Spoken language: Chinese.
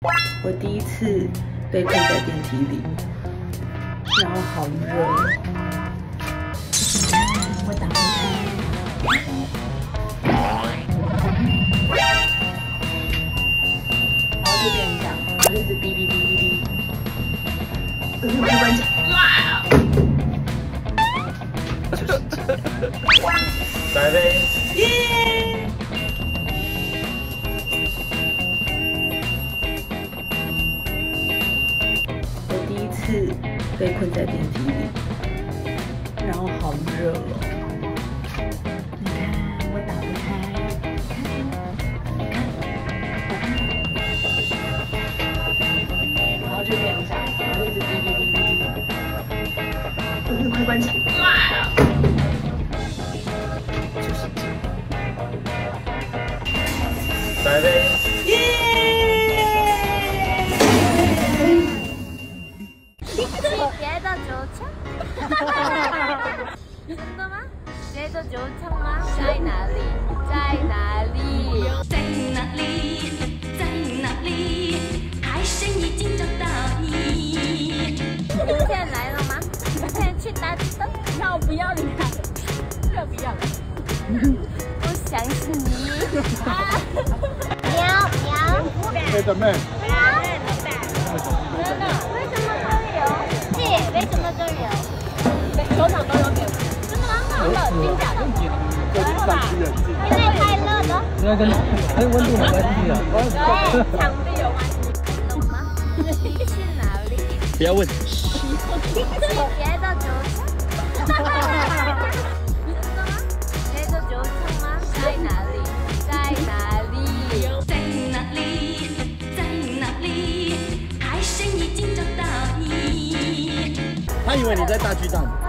我第一次被困在电梯里，然后好热哦。我打不开。然后就变成这样，然后就是哔哔哔哔哔。开关起来。 来呗！ 耶！我第一次被困在电梯里，然后好热哦。你看，我打不开，看，然后就变成这样，然后一直哔哔哔哔哔。快关起来！就是这样。 来呗！ 耶！ 别的酒厂？真的吗？别的酒厂吗？在哪里？在哪里？ 在哪里？在哪里？海参已经找到你。 你现在来了吗？你现在去哪里的？要不要你看？要不要？不相信你。喵喵。 妹的妹。 真的？为什么都有？姐，为什么都有？球场都有给。真的吗？好冷，真假的？真的吧？因为太热了。 应该跟温度有关系的。 对，场地有关系。冷吗？你去哪里？ 不要问。 别的酒厂？真的吗？别的酒厂吗？在哪里？在哪里？ 在哪里？在哪里？海参已经找到你。 他以为你在大巨蛋。